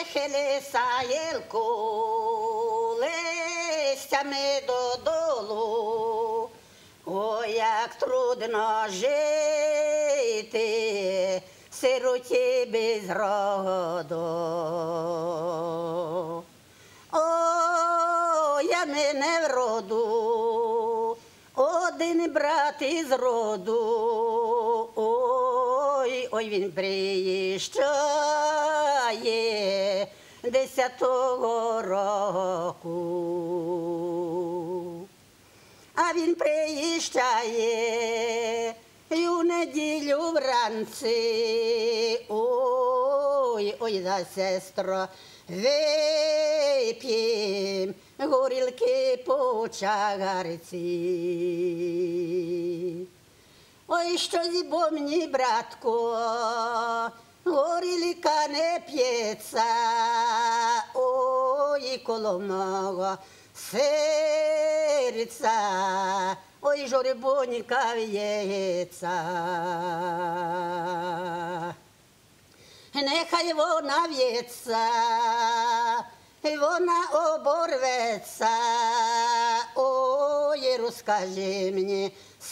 хили саєлку листями додолу. Ой, як трудно жити сироті без роду. Ой, я мене в роду, один брат із роду. Ой, ой, він приїжджає 10-го року. А він приїжджає і у неділю вранці. Ой, ой, за сестро, вип'єм горілки по чарці. Ой, що зібо мені, братко, горілка не п'ється. Ой, коло мого серця, ой, журбонька в'ється. Нехай вона в'ється, вона оборветься. Ой, розкажи мені,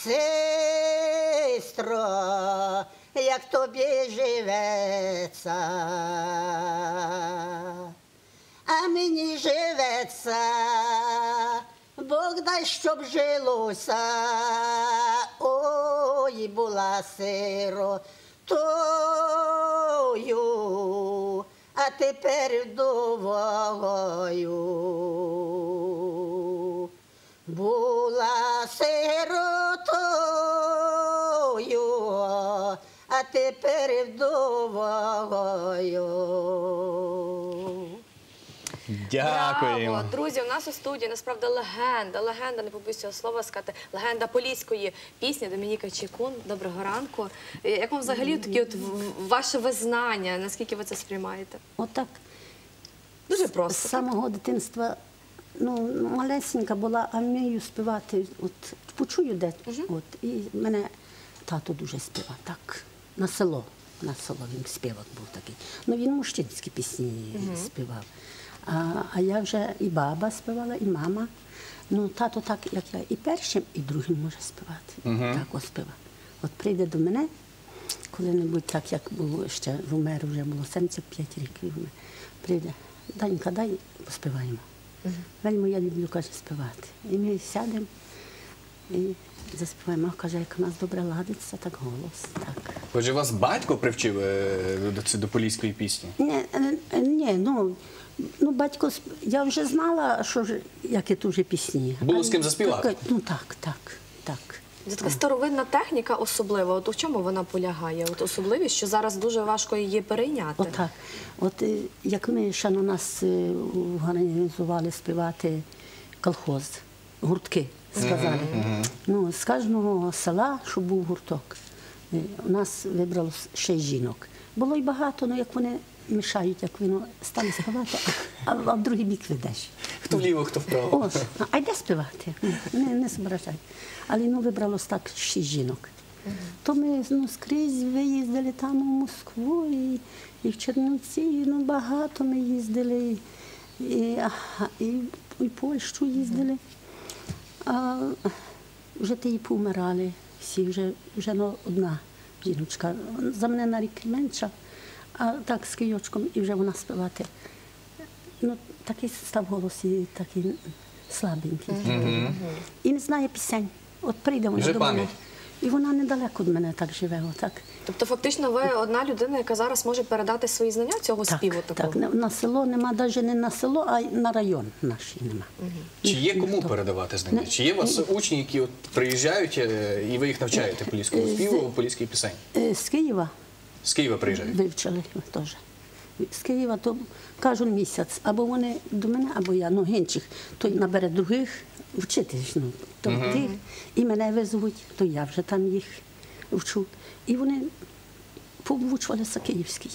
сестро, як тобі живеться. А мені живеться, Бог дай, щоб жилося. Ой, була сиротою, а тепер вдовою. Була сиротою, а тепер вдовою. Дякуємо. Браво! Друзі, у нас у студії, насправді, легенда, не побоюсь цього слова сказати, легенда поліської пісні Домініка Чекун. Доброго ранку. Як вам взагалі такі от ваше визнання, наскільки ви це сприймаєте? Отак. Дуже просто. З самого дитинства, ну, малесенька була, а вмію співати, от, почую де, от, і мене тато дуже співав, так, на село він співак був такий. Ну, він мужчинські пісні співав. А я вже і баба співала, і мама. Ну, тато так, як я, і першим, і другим може співати. Так ось співав. От прийде до мене, коли-небудь так, як було ще, вмер, вже було 75 років, прийде, Данька, дай поспіваємо. Вельми я люблю, каже, співати. І ми сядемо і заспіваємо. Каже, як у нас добре ладиться, так голос. Так. Отже, вас батько привчив до поліської пісні? Ні, ну, батько, я вже знала, що, які тут вже пісні. Було з ким заспівати? Ну, так. Це така старовинна техніка особлива. От у чому вона полягає? От особливість, що зараз дуже важко її перейняти. Отак. От як ми ще на нас організували співати колхоз, гуртки, сказали. Ну, з кожного села, щоб був гурток, у нас вибрало 6 жінок. Було й багато, але як вони мішають, як воно стане співати, а в другий бік ведеш. Хто вліво, хто вправо. Ось, а йде співати, не зображай. Але вибралось так 6 жінок. То ми скрізь виїздили там у Москву, і в Чернівці, багато ми їздили, і в Польщу їздили. А вже ті помирали всі, вже одна жіночка. За мене на рік менша, а так з кийочком, і вже вона співати. Ну, такий став голос, і такий слабенький. І не знає пісень. От прийде вона до мене. І вона недалеко від мене так живе. Отак. Тобто, фактично, ви одна людина, яка зараз може передати свої знання цього співу? Так, на село нема, навіть не на село, а на район наш нема. Чи є кому передавати знання? Чи є у вас учні, які приїжджають, і ви їх навчаєте поліському співу, поліській пісень? З Києва. З Києва приїжджають? Вивчили теж. З Києва, то кожен місяць, або вони до мене, або я, гінчих, той набере других, вчитись, то тих, і мене везуть, то я вже там їх вчу. І вони повчувалися київський.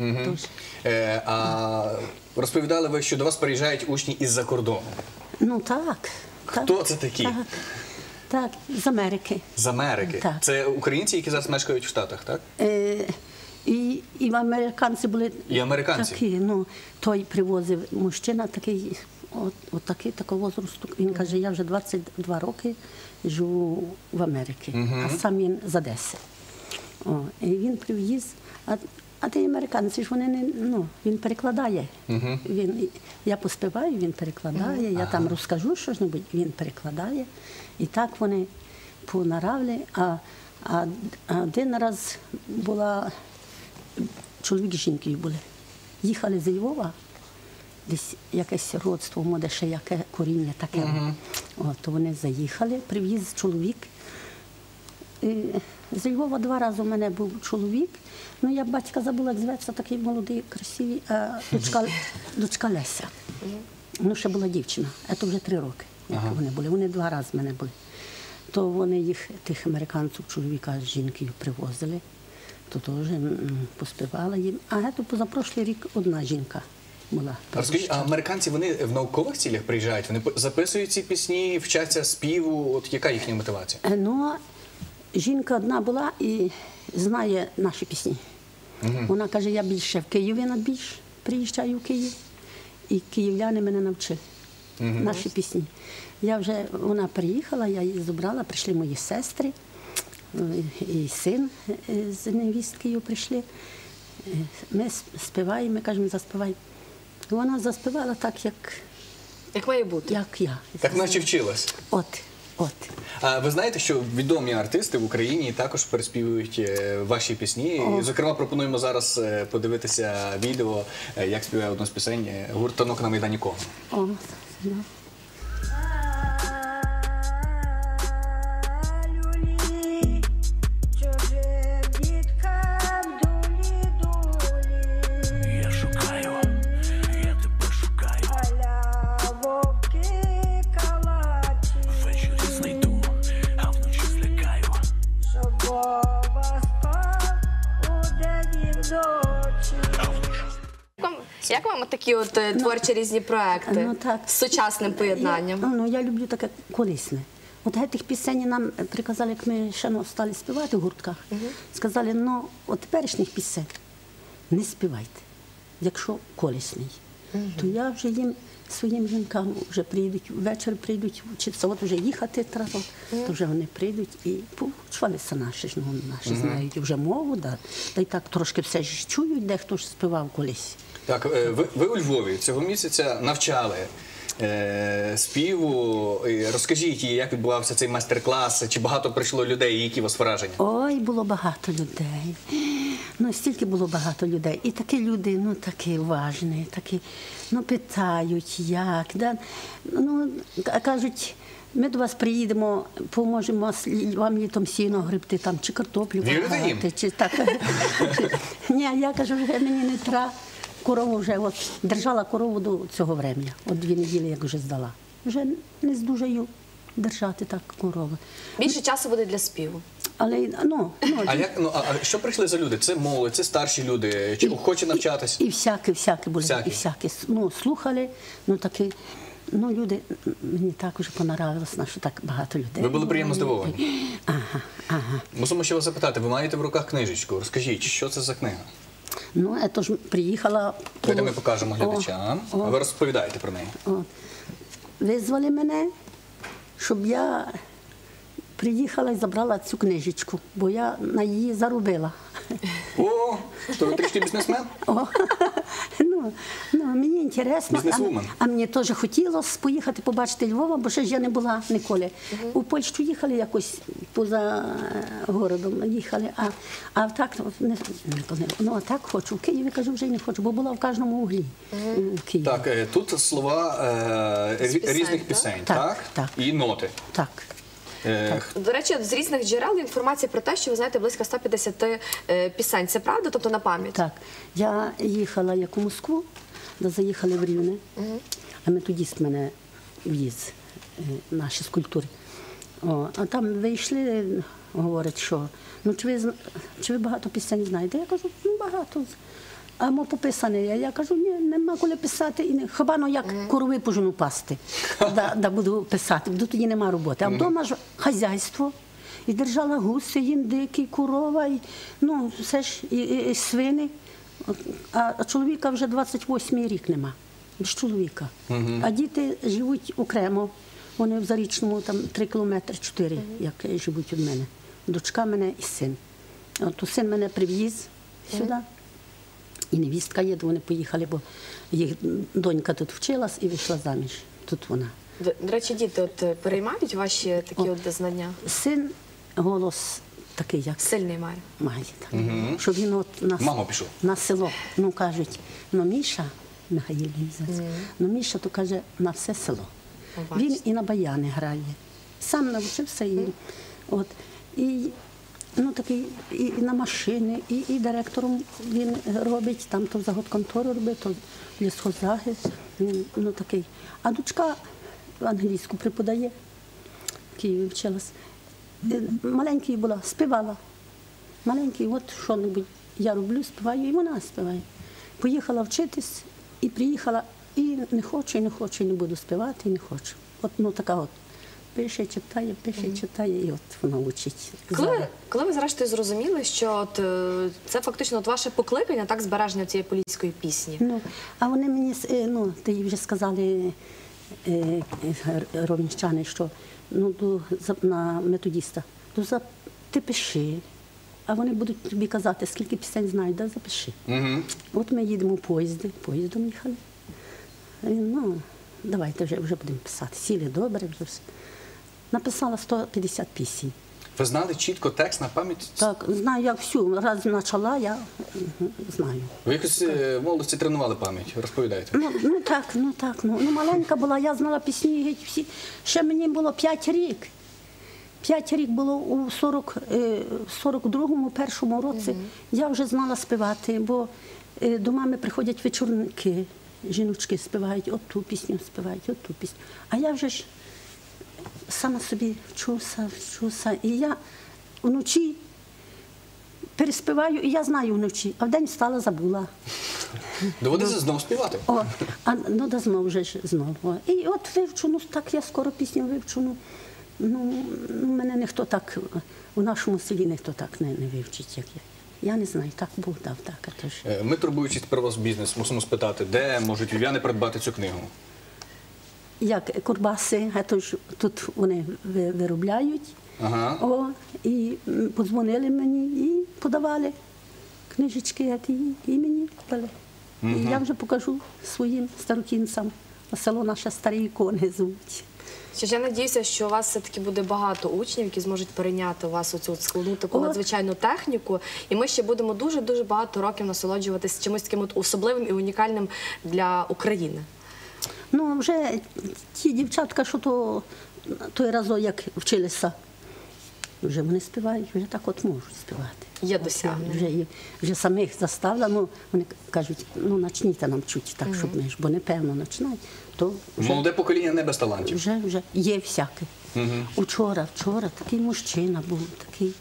А розповідали ви, що до вас приїжджають учні із-за кордону? Ну так. Хто це такі? Так, з Америки. З Америки? Це українці, які зараз мешкають в Штатах, так? І і американці були І американці? такі. Ну, той привозив мужчина такий, от такий, такого возрасту. Він каже, я вже 22 роки живу в Америці, а сам він з Одеси. І він привіз, а ті американці ж вони не, ну, він перекладає. Я поспіваю, він перекладає, я там розкажу щось, він перекладає. І так вони понаравли. А один раз була, чоловік з жінкою були. Їхали з Львова, десь якесь родство, може ще яке коріння таке. То вони заїхали, привіз чоловік. З Львова 2 рази у мене був чоловік. Ну, я батька забула, як зветься, такий молодий, красивий, а дочка Леся. Ну, ще була дівчина, а то вже 3 роки, як вони були. Вони 2 рази в мене були. То вони їх, тих американців, чоловіка з жінкою привозили, то теж поспівала їм. А то позапрошлий рік одна жінка була. Розкажіть, а американці, вони в наукових цілях приїжджають? Вони записують ці пісні, вчаться співу? От яка їхня мотивація? Ну, жінка одна була і знає наші пісні. Вона каже, я більше в Києві найбільше приїжджаю в Київ, і київляни мене навчили наші пісні. Вона приїхала, я її забрала, прийшли мої сестри, і син з невісткою прийшли. Ми співаємо, ми кажемо, заспівай. Вона заспівала так, Як має бути. як я. Так наче вчилась. От. А ви знаєте, що відомі артисти в Україні також переспівують ваші пісні? І, зокрема, пропонуємо зараз подивитися відео, як співає одну з пісень гурт «Танок на Майдані Кого». Да. Як вам такі от творчі різні проекти Ну, так. з сучасним поєднанням? Я люблю таке колисне. От тих пісень нам приказали, як ми ще стали співати в гуртках, сказали, от теперішніх пісень не співайте, якщо колісний. То я вже їм, своїм жінкам, вже прийдуть, ввечері прийдуть вчитися, от вже їхати треба, то вже вони прийдуть і повчувалися наші знають вже мову, да й так трошки все ж чують, дехто ж співав колись. Так, ви у Львові цього місяця навчали співу. Розкажіть, як відбувався цей майстер-клас, чи багато прийшло людей, які у вас враження? Ой, було багато людей. Стільки було багато людей. І такі люди, такі уважні, такі, питають, як. Да? Кажуть, ми до вас приїдемо, поможемо вам літом сіно гребти, там, чи картоплю пахати, чи так. Ні, я кажу, вже мені не треба. Корову вже, держала корову до цього времени, 2 неділі, як вже здала. Вже не здужаю держати так корову. Більше часу буде для співу. Але, А що прийшли за люди? Це молодь, це старші люди, чи охочі навчатись? І всякі були, і всякі. Слухали, такі, люди, мені також понравилось, що так багато людей. Ви були приємно здивовані? Ага. Мусимо ще вас запитати, ви маєте в руках книжечку, розкажіть, що це за книга? Це ж приїхала... Давайте ми покажемо глядачам, а ви розповідаєте про неї. Визвали мене, щоб я приїхала і забрала цю книжечку, бо я на її заробила. О, то ви трішки бізнесмен? Мені інтересно, Бізнесвумен. а мені теж хотілося поїхати побачити Львова, бо ще ж я не була ніколи. У Польщу їхали якось поза городом, їхали, а так, а так хочу. В Києві, кажу, вже не хочу, бо була в кожному углі в Києві. Так, тут слова різних пісень, так? І ноти. Так. До речі, з різних джерел інформація про те, що ви знаєте близько 150 пісень. Це правда? Тобто на пам'ять? Так. Я їхала як у Москву, заїхали в Рівне, а методист мене віз, наші скульптури. А там вийшли, говорять, що, чи ви багато пісень знаєте? Я кажу, багато. А мо пописане. Я кажу, ні, нема коли писати. Хіба як корови пожену пасти, да буду писати, бо тоді нема роботи. А вдома ж хазяйство. І держала гуси, індики, корова, все ж, і свини. А чоловіка вже 28-й рік нема, без чоловіка. А діти живуть окремо. Вони в Зарічному, там 3 кілометри, 4, як живуть від мене. Дочка мене і син. От син мене привіз сюди, і невістка є, вони поїхали, бо їх донька тут вчилась і вийшла заміж. Тут вона. До речі, діти от переймають ваші такі от знання? Син голос такий, як Сильний має. має. Так. Щоб він от Мамо пішов. на село, ну кажуть, ну Міша, Михайло Ізац, ну Міша, то каже, на все село. Він і на баяни грає. Сам навчився і такий і на машини, і директором він робить, там то заготконтору робить, то лісхозахист, він такий. А дочка англійську преподає, в Києві вчилась. Маленький була, співала. Маленький, от що-небудь я роблю, співаю, і вона співає. Поїхала вчитись і приїхала, і не хочу, і не буду співати, і не хочу. От, така от. Пише, читає, і от вона учить. Коли ви зрештою зрозуміли, що це фактично ваше покликання, так, збереження цієї поліської пісні? А вони мені, ти вже сказали, ровенщани, що на методиста, ти пиши, а вони будуть тобі казати, скільки пісень знають, запиши. От ми їдемо поїздом їхали. Давайте вже будемо писати. Сіли добре, вже все. Написала 150 пісень. Ви знали чітко текст на пам'ять? Так, знаю, як всю. Раз почала, я знаю. Ви якось в молодості тренували пам'ять, розповідайте. Так. Маленька була, я знала пісні геть всі. Ще мені було 5 рік. 5 рік було у 42-му, першому році. Я вже знала співати, бо до мами приходять вечорники. Жіночки співають, от ту пісню співають, от ту пісню. А я вже ж сама собі вчуся. І я вночі переспіваю, і я знаю вночі, а вдень встала, забула. Доводиться знову співати. Знову вже знову. І от вивчу, так я скоро пісню вивчу. Мене ніхто так, у нашому селі ніхто так не вивчить, як я. Я не знаю, так був, так. Ми, турбуючись про ваш бізнес, мусимо спитати, де можуть вів'яни придбати цю книгу? Як курбаси, тут вони виробляють. І подзвонили мені, і подавали книжечки, і мені дали. І я вже покажу своїм старокінцям. Село наше Старі Ікони звуть. Що ж, я надіюся, що у вас все-таки буде багато учнів, які зможуть перейняти у вас оцю складну таку надзвичайну техніку. І ми ще будемо дуже-дуже багато років насолоджуватися чимось таким особливим і унікальним для України. Вже ті дівчатка, що той разок, як вчилися, вже вони співають, вже так от можуть співати. Є досягнення. Вже самих заставила, вони кажуть, начніть нам чуть так, щоб ми ж, бо непевно починають. Молоде покоління не без талантів. Вже є всяке. Вчора такий мужчина був, такий.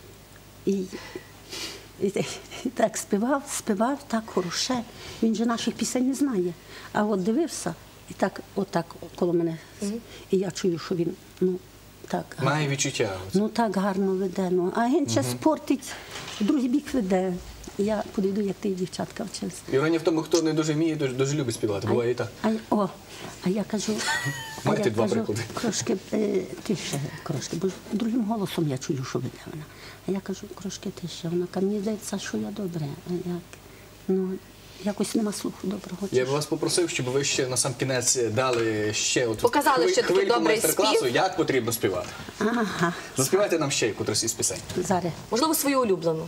І так співав так хороше. Він же наших пісень не знає. А от дивився, і отак коло мене. І я чую, що він, так. Має відчуття. Так гарно веде. А він ще спортить, в другий бік веде. Я підійду, як ти, дівчатка, вчився. Іронія в тому, хто не дуже вміє, дуже любить співати. Буває і так. А я кажу, Маєте два приклади. Трошки тише, бо другим голосом я чую, що веде вона. А я кажу, трошки тише. Вона каже, мені здається, що я добре. Якось нема слуху доброго. Я б вас попросив, щоб ви ще на сам кінець дали ще показали, що такий добрий майстер-класу, спів. як потрібно співати. Заспівайте нам ще якусь із пісень. Зараз. Можливо, свою улюблену.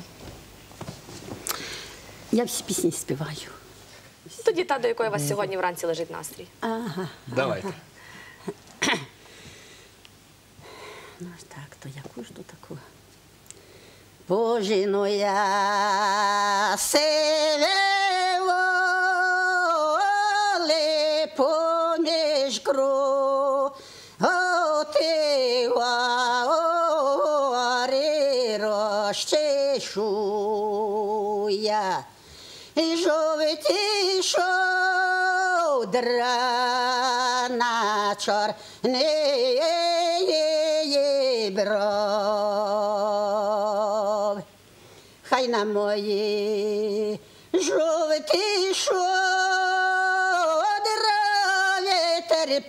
Я всі пісні співаю. Тоді та, до якої у вас сьогодні вранці лежить настрій. Давайте. Так, то яку ж то таку? Божино я сиве воле поміж кру, ти гори розчешу я, і жовті шодра на чорний бров. Хай на мої жовтий шодра вітер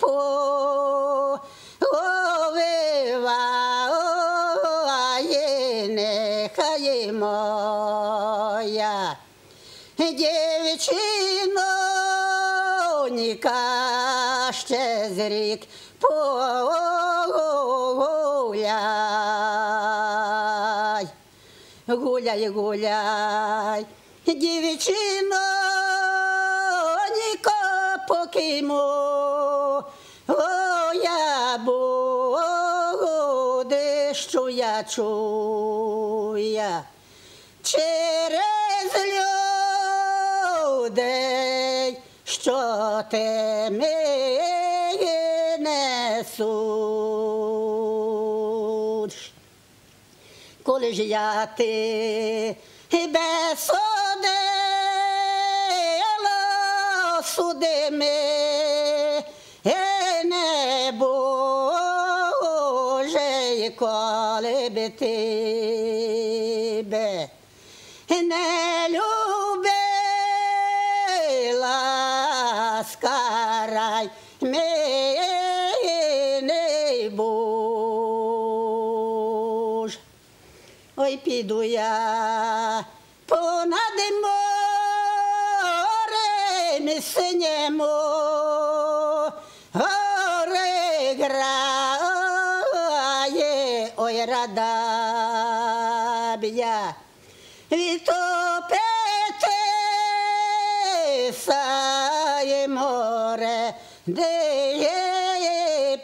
повиває, нехай моя дівчиноніка ще з рік погуляй. Гуляй, гуляй, дівчиноніка, поки моя будеш чуя через людей, що теми несуть. Коли ж я тебе судила, суди мене, Боже, коли б тебе не любила, скарай мене, Боже. Ой, піду я понад морем синьому, горе грає, ой, рада б я відтопитися море, де є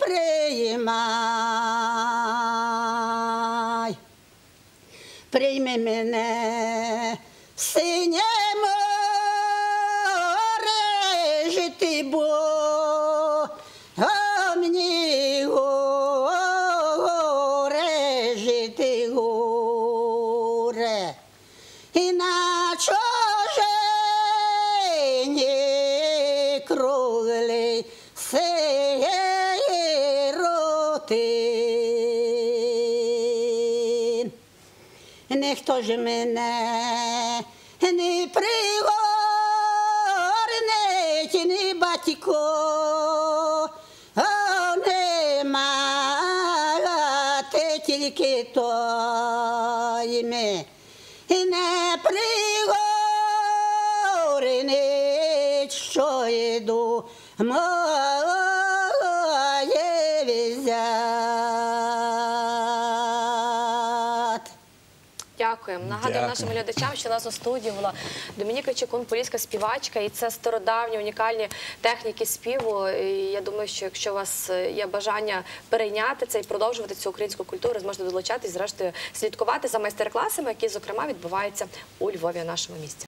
приймай. Прийми мене, синє море, жити бо, а мені горе, жити горе. І на чужині круглий сиротин. Ніхто ж мене не пригорнить, ні батько, нема, ти тільки той ми не пригорнить, що йду моє візят. Дякуємо. Нагадую нашим глядачам, що у нас у студії була Домініка Чекун, поліська співачка, і це стародавні унікальні техніки співу. І я думаю, що якщо у вас є бажання перейняти це і продовжувати цю українську культуру, зможете долучатись, зрештою слідкувати за майстер-класами, які, зокрема, відбуваються у Львові, в нашому місті.